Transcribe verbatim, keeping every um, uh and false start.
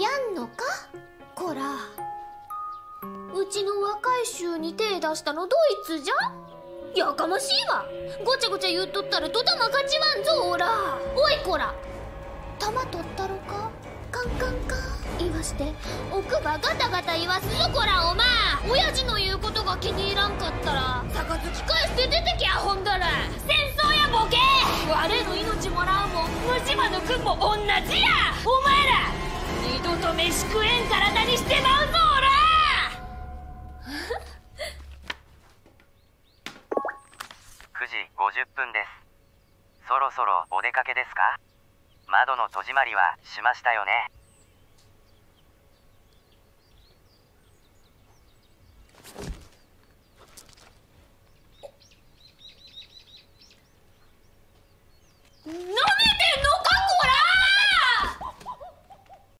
やんのかこら。うちの若い衆に手出したのどいつじゃ。やかましいわ。ごちゃごちゃ言うとったらとたま勝ちわんぞおら。おいこら、玉取ったろか。カンカンカン言わして奥歯ガタガタ言わすぞこら。おま親父の言うことが気に入らんかったら杯返して出てきゃ。ほんだら戦争やボケ。我の命もらうも虫歯のくんも同じや。お前ら二度と飯食えん体にしてまうぞおら。 くじごじゅっぷんです。そろそろお出かけですか？窓の戸締まりはしましたよね。 な